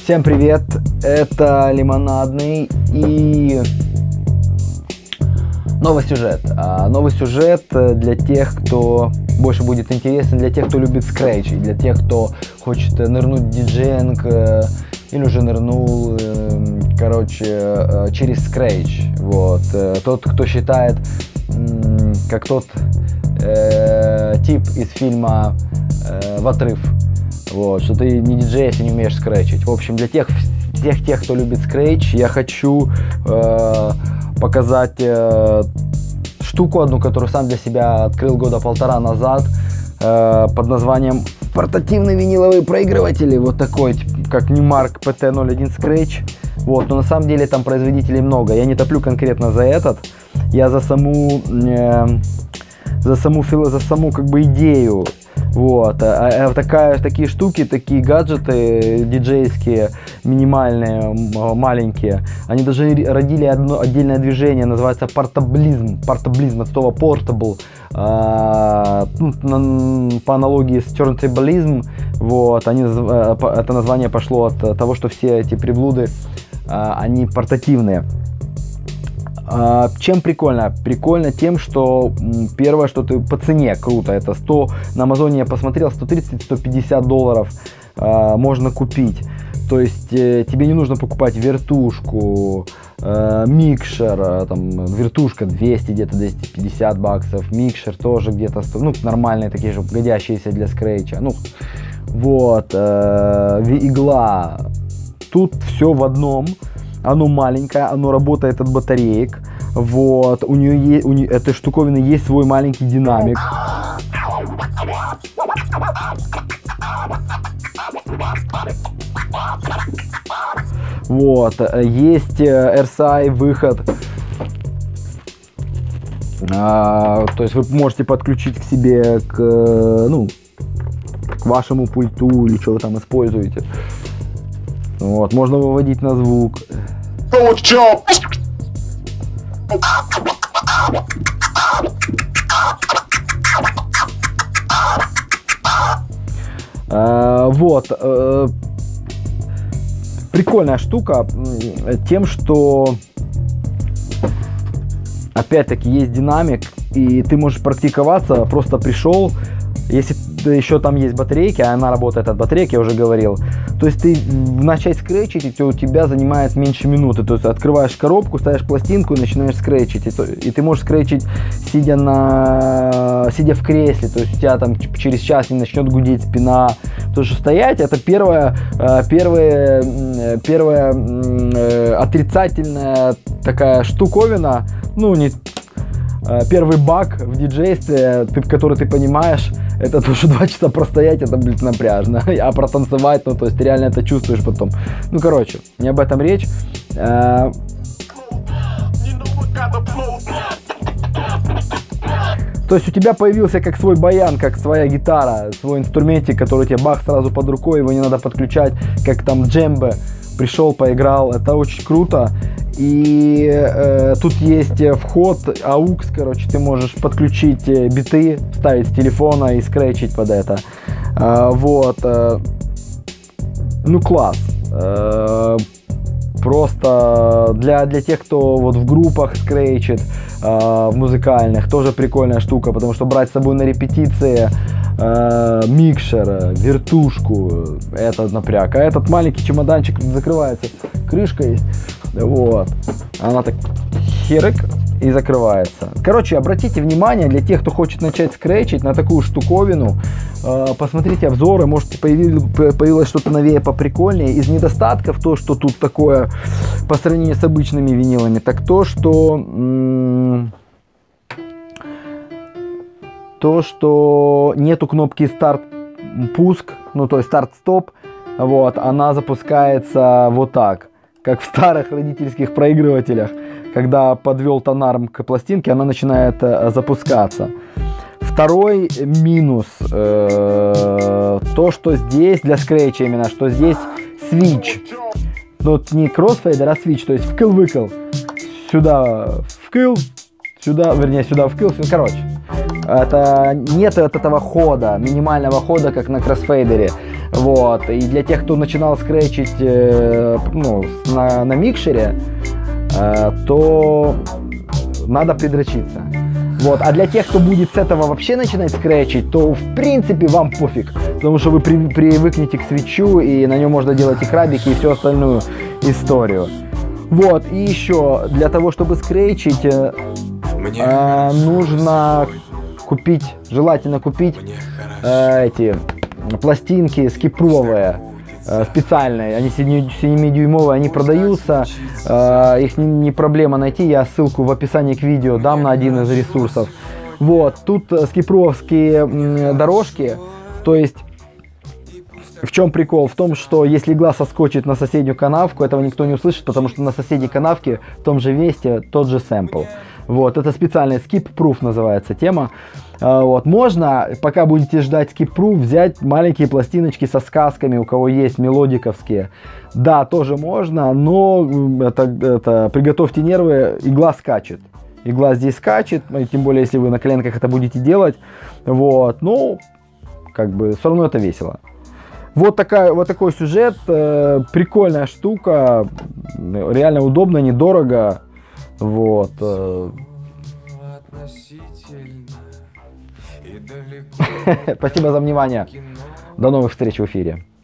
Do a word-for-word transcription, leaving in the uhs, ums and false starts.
Всем привет, это Лимонадный и новый сюжет. Новый сюжет для тех, кто больше будет интересен, для тех, кто любит скретч, и для тех, кто хочет нырнуть в диджеинг или уже нырнул, короче, через скретч. Вот. Тот, кто считает, как тот э, тип из фильма э, «В отрыв», вот, что ты не диджей, если не умеешь скретчить. В общем, для тех, тех, тех кто любит скретч, я хочу э, показать э, штуку одну, которую сам для себя открыл года полтора назад, э, под названием портативные виниловые проигрыватели, вот такой, как Newmark пи ти ноль один Scratch. Вот, но на самом деле там производителей много. Я не топлю конкретно за этот, я за саму, э, за саму, за саму как бы идею. Вот, а, а такая, такие штуки, такие гаджеты диджейские, минимальные, маленькие, они даже родили одно отдельное движение, называется портаблизм, портаблизм от слова portable, а, ну, на, по аналогии с turntablism, вот, они, это название пошло от того, что все эти приблуды, а, они портативные. А, чем прикольно? Прикольно тем, что первое, что ты по цене круто, это сто, на Амазоне я посмотрел, сто тридцать — сто пятьдесят долларов а, можно купить. То есть э, тебе не нужно покупать вертушку, э, микшер, э, там вертушка двести, где-то двести пятьдесят баксов, микшер тоже где-то, ну, нормальные такие же, годящиеся для скретча, ну, вот, э, игла, тут все в одном. Оно маленькое, оно работает от батареек. Вот, у нее есть, у нее, этой штуковины есть свой маленький динамик. Вот, есть эр эс ай выход. А, то есть вы можете подключить к себе, к, ну, к вашему пульту или что вы там используете. Вот, можно выводить на звук. А, вот, э, прикольная штука тем, что опять-таки есть динамик, и ты можешь практиковаться, просто пришел, если еще там есть батарейки, а она работает от батарейки, я уже говорил, то есть ты начать скретчить, то у тебя занимает меньше минуты, то есть открываешь коробку, ставишь пластинку и начинаешь скретчить, и, то, и ты можешь скретчить, сидя, на, сидя в кресле, то есть у тебя там через час не начнет гудеть спина, потому что стоять — это первая, первая, первая отрицательная такая штуковина, ну не... Первый баг в диджействе, ты, который ты понимаешь, это то, что два часа простоять, это, блин, напряжно. А протанцевать, ну, то есть ты реально это чувствуешь потом. Ну, короче, не об этом речь. То есть у тебя появился как свой баян, как своя гитара, свой инструментик, который тебе бах сразу под рукой, его не надо подключать, как там джембе. Пришел, поиграл, это очень круто. И э, тут есть вход эй ю экс, короче, ты можешь подключить биты, ставить с телефона и скретчить под это. Э, вот. Э, ну, класс. Э, просто для, для тех, кто вот в группах скретчит, э, в музыкальных, тоже прикольная штука, потому что брать с собой на репетиции э, микшер, вертушку, это напряг. А этот маленький чемоданчик закрывается, крышка есть. Вот, она так херик и закрывается. Короче, обратите внимание, для тех, кто хочет начать скретчить, на такую штуковину, э, посмотрите обзоры, может появилось, появилось что-то новее, поприкольнее. Из недостатков то, что тут такое по сравнению с обычными винилами, так то, что м- то, что нету кнопки старт-пуск, ну то есть старт-стоп, вот, она запускается вот так. Как в старых родительских проигрывателях, когда подвел тонарм к пластинке, она начинает э, запускаться. Второй минус, э, то, что здесь, для скретча именно, что здесь свич. Ну, не кроссфейдер, а свич, то есть вкл-выкл. Сюда вкл, сюда, вернее, сюда вкл, короче. Это нет от этого хода, минимального хода, как на кроссфейдере. Вот. И для тех, кто начинал скретчить э, ну, на, на микшере, э, то надо придрочиться. Вот. А для тех, кто будет с этого вообще начинать скретчить, то в принципе вам пофиг. Потому что вы при, привыкнете к свитчу, и на нем можно делать и крабики, и всю остальную историю. Вот. И еще, для того, чтобы скретчить, э, э, нужно купить, желательно купить э, эти пластинки скипровые. Специальные, они семидюймовые, они продаются, э, их не, не проблема найти, я ссылку в описании к видео дам на один из ресурсов. Вот, тут скипровские дорожки, то есть, в чем прикол? В том, что если игла соскочит на соседнюю канавку, этого никто не услышит, потому что на соседней канавке в том же месте тот же сэмпл. Вот, это специальный skip-proof называется тема. Вот. Можно, пока будете ждать skip-proof, взять маленькие пластиночки со сказками, у кого есть мелодиковские. Да, тоже можно, но это, это, приготовьте нервы, игла скачет. Игла здесь скачет, тем более, если вы на коленках это будете делать. Вот, ну, как бы, все равно это весело. Вот, такая, вот такой сюжет, э, прикольная штука, реально удобно, недорого. Вот. Спасибо за внимание. До новых встреч в эфире.